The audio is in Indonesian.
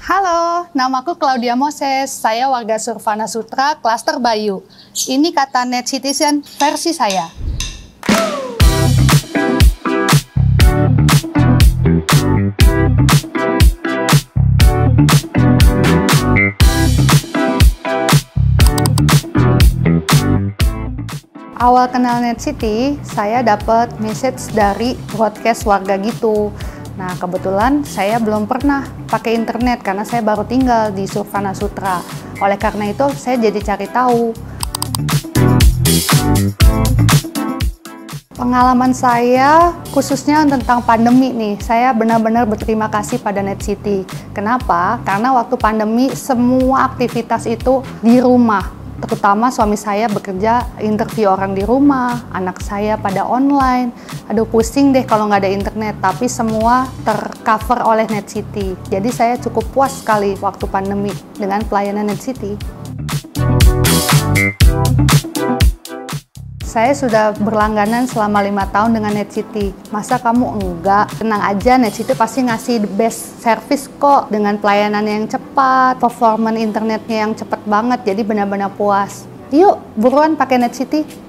Halo, namaku Claudia Moses. Saya warga Surfana Sutra, Klaster Bayu. Ini kata Net Citizen versi saya. Awal kenal Net City, saya dapat message dari broadcast warga gitu. Nah, kebetulan saya belum pernah pakai internet karena saya baru tinggal di Surfana Sutra. Oleh karena itu, saya jadi cari tahu. Pengalaman saya khususnya tentang pandemi nih, saya benar-benar berterima kasih pada Net City. Kenapa? Karena waktu pandemi semua aktivitas itu di rumah. Terutama suami saya bekerja interview orang di rumah, anak saya pada online. Aduh pusing deh kalau nggak ada internet, tapi semua tercover oleh Net City. Jadi saya cukup puas sekali waktu pandemi dengan pelayanan Net City. Saya sudah berlangganan selama 5 tahun dengan Net City. Masa kamu enggak? Tenang aja, Net City pasti ngasih the best service kok. Dengan pelayanan yang cepat, performance internetnya yang cepat banget, jadi benar-benar puas. Yuk, buruan pakai Net City.